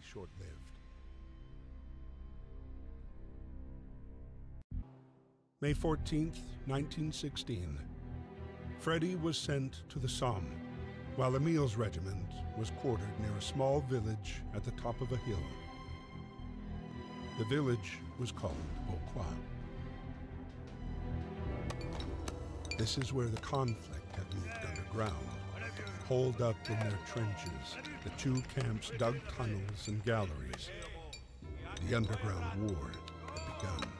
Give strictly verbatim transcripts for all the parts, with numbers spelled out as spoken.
short-lived. May fourteenth, nineteen sixteen. Freddy was sent to the Somme, while Emil's regiment was quartered near a small village at the top of a hill. The village was called Vauquois. This is where the conflict had moved underground. Holed up in their trenches, the two camps dug tunnels and galleries. The underground war had begun.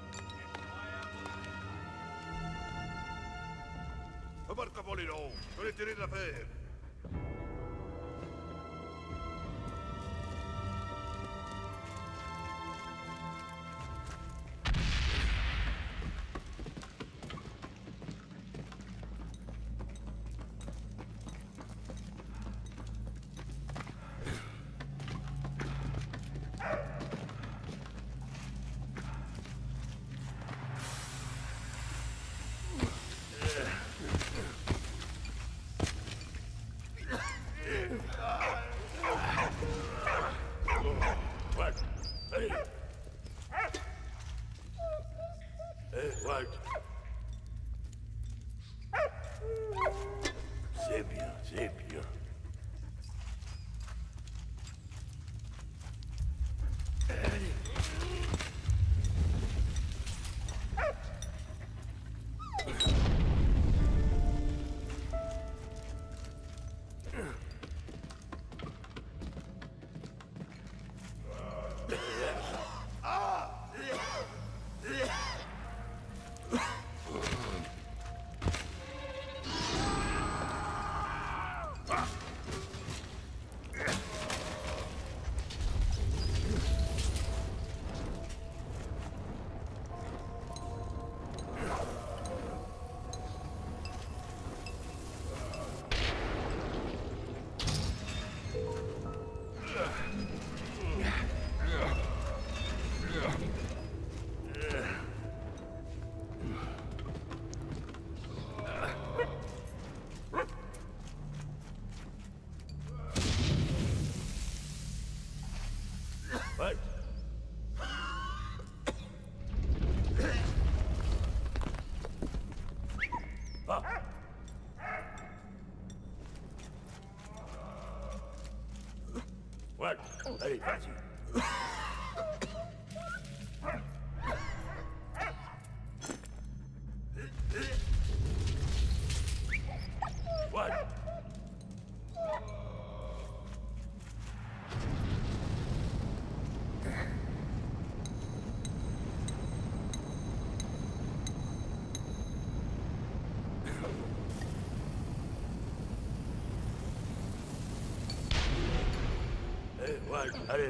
Embarque, Molinon! Je l'ai tiré de l'affaire! C'est bien, c'est bien. What? Ah. What? Allez, vas-y. What? Hey, what? Allez.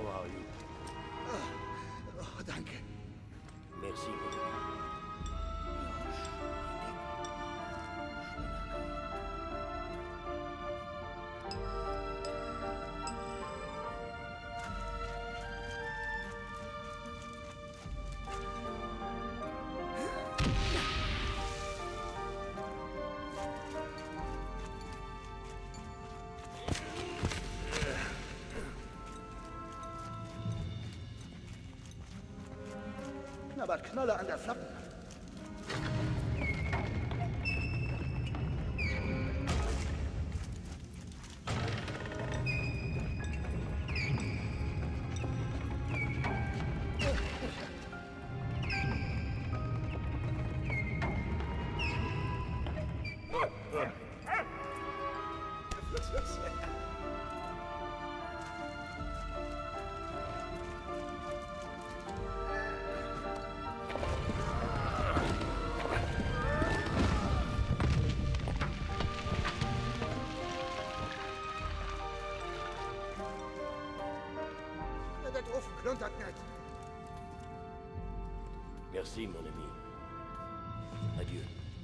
are you? Oh, danke. Merci, mon ami. Knabbert Knolle an der Flappen. Der Ofen kluntert nicht. Merci, mon ami. Adieu.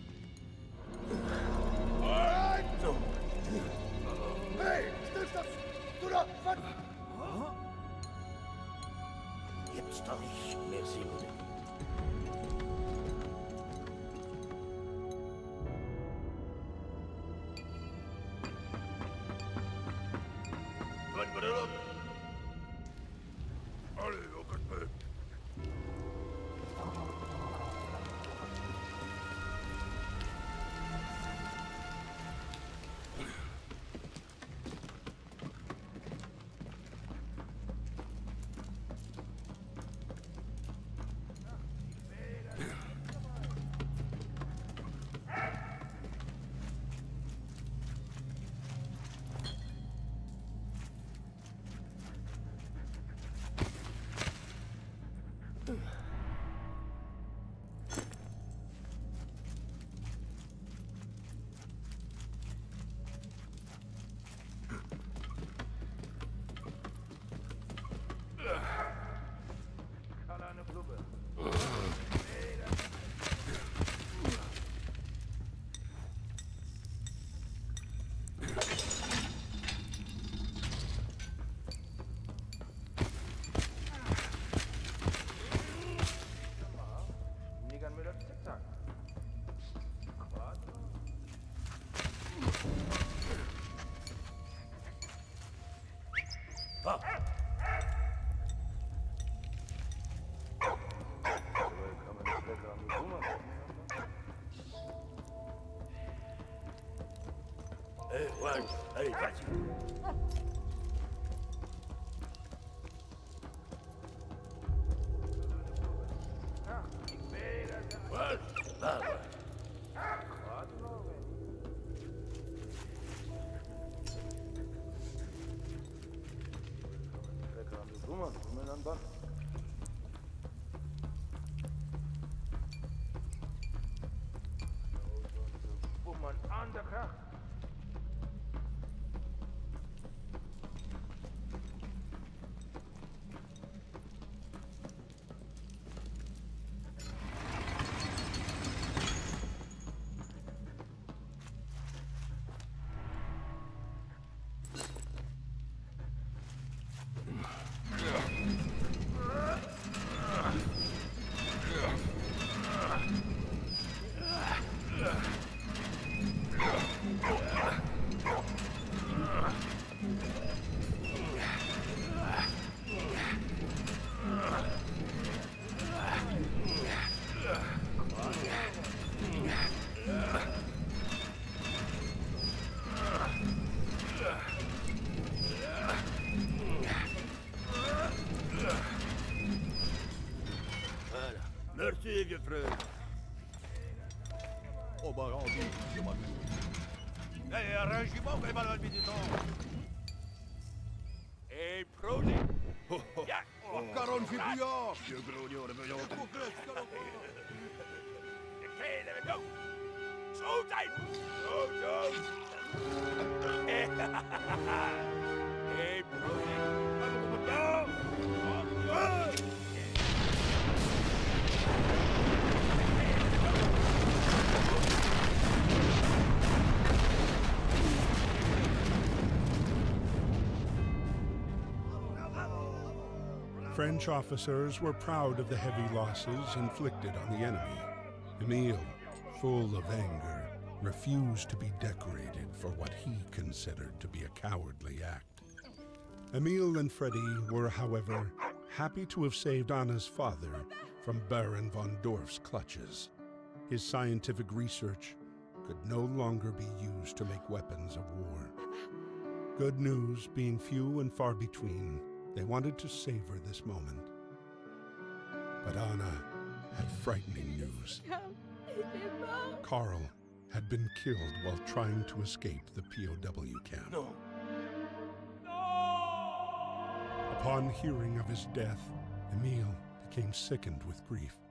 Non. Hey, Stillstand! Du da, was? Gibt's doch nicht. Merci, mon ami. Run, put it up. Allez, au quatre. Ah. Eh, ouais, allez, vas-y. Ouais, ah, ouais. Woman aan de kracht. Merci, gefreut. Oh bah non, je m'en Hey, un régiment, mais mal visitant. Hey, Prodi. Ja, Caron fait bouillard. vieux grognon, réveillons. De kelen we dood. Zo zijn. Zo, zo. Hey, Prodi. French officers were proud of the heavy losses inflicted on the enemy. Emile, full of anger, refused to be decorated for what he considered to be a cowardly act. Emile and Freddy were, however, happy to have saved Anna's father from Baron von Dorf's clutches. His scientific research could no longer be used to make weapons of war. Good news being few and far between, they wanted to savor this moment. But Anna had frightening news. Karl had been killed while trying to escape the P O W camp. No. Upon hearing of his death, Emile became sickened with grief.